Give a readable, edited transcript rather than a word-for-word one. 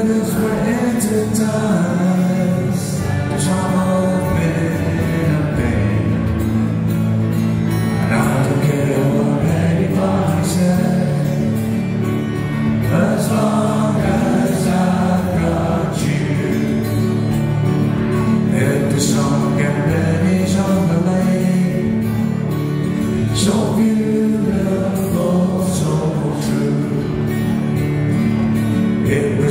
burdens were intertwined, trouble, pain, and pain. And I don't care what anybody says, as long as I've got you. Every song and pennies on the lane, so beautiful, so true. It